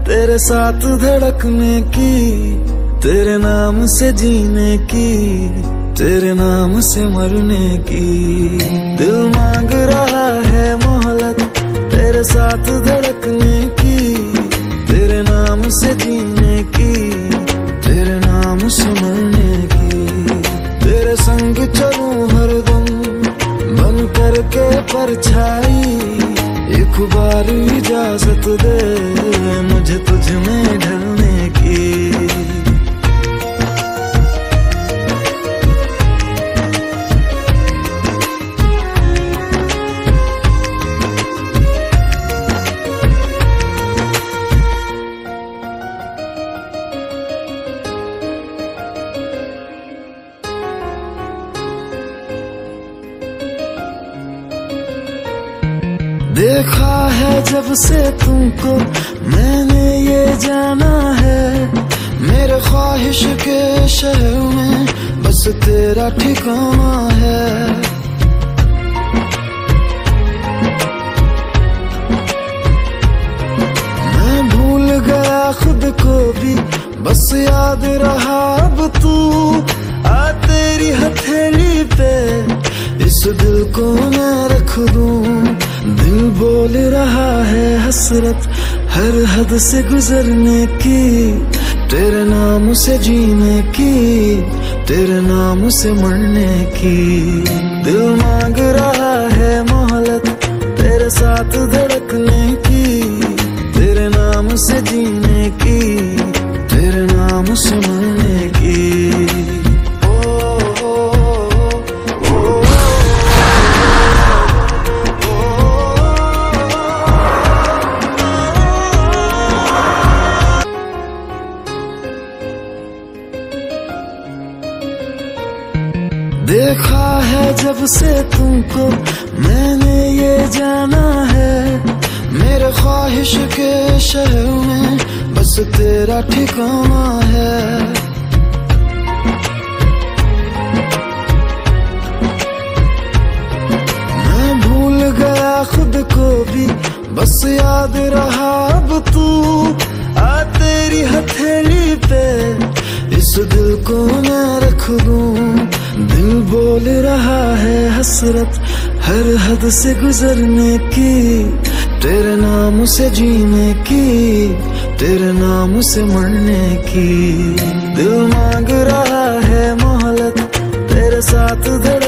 तेरे साथ धड़कने की, तेरे नाम से जीने की, तेरे नाम से मरने की। दिल मांग रहा है मोहलत तेरे साथ धड़कने की, तेरे नाम से जीने की, तेरे नाम से मरने की। तेरे संग चलूं हरदम बन करके परछाई, एक बार इजाजत दे मुझे तुझ में ढलने की। देखा है जब से तुमको मैंने ये जाना है, मेरे ख्वाहिश के शहर में बस तेरा ठिकाना है। मैं भूल गया खुद को भी बस याद रहा अब तू। आ तेरी हथेली पे इस दिल को मैं रख दूं, दिल बोल रहा है हसरत हर हद से गुजरने की, तेरे नाम से जीने की, तेरे नाम से मरने की। दिल मांग रहा है मोहलत तेरे साथ धड़कने की, तेरे नाम से जीने की, तेरे नाम से मरने की। देखा है जब से तुमको मैंने ये जाना है, मेरे ख्वाहिश के शहर में बस तेरा ठिकाना है। मैं भूल गया खुद को भी बस याद रहा अब तू। आ तेरी हथेली पे इस दिल को मैं रख दूं, दिल बोल रहा है हसरत हर हद से गुजरने की, तेरे नाम से जीने की, तेरे नाम से मरने की। दिल मांग रहा है मोहलत तेरे साथ